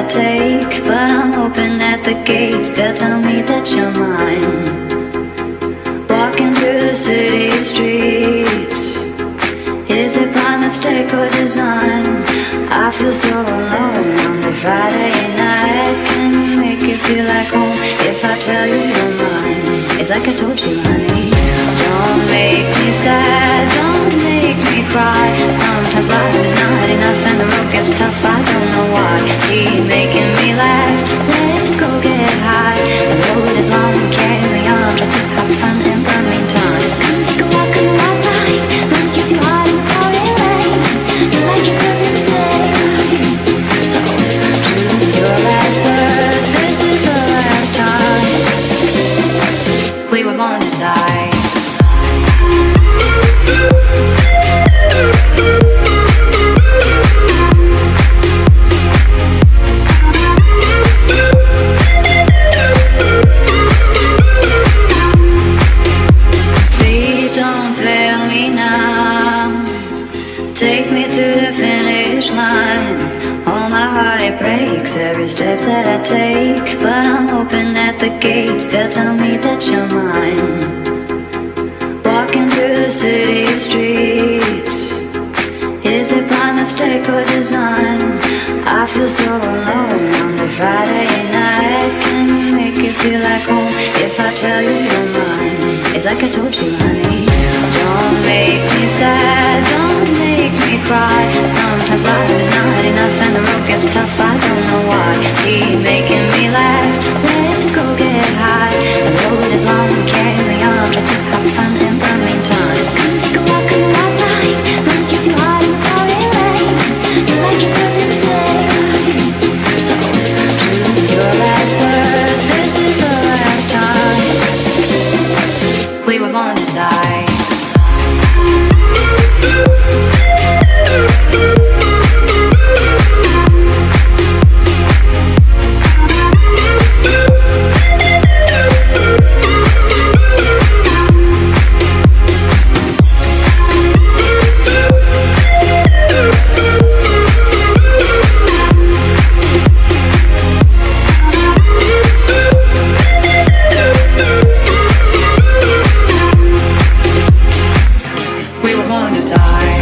take, but I'm hoping at the gates they'll tell me that you're mine. Walking through the city streets, is it by mistake or design? I feel so alone on the Friday nights. Can you make it feel like home if I tell you you're mine? It's like I told you, honey. Don't make me sad, don't make me cry. Sometimes life is not enough and the road gets tough. I don't know why. Keep making me laugh, let's go get high. The road is long, carry on, try to have fun in the meantime. Come take a walk on the wild side, let me kiss you hard in the pouring rain. You like it 'cause it's safe. So choose your last words, this is the last time. We were born to die. Please don't fail me now. Take me to the finish line. All my heart it breaks every step that I take, but I'm hoping at the gates they'll tell me that you're mine. Walking through the city streets, is it by mistake or design? I feel so alone on the Friday nights. Can you make it feel like home if I tell you you're mine? It's like I told you, honey. Don't make me sad, don't make me cry. Sometimes life is not enough and the road gets tough. I don't know why. Keep making me laugh, let's go get high. The road is long, carry on, try to have fun in the meantime. Come take a walk on the wild side, let me kiss you hard in the pouring rain. You like it 'cause it's safe. So choose your last words, this is the last time. We were born to die. We were born to die.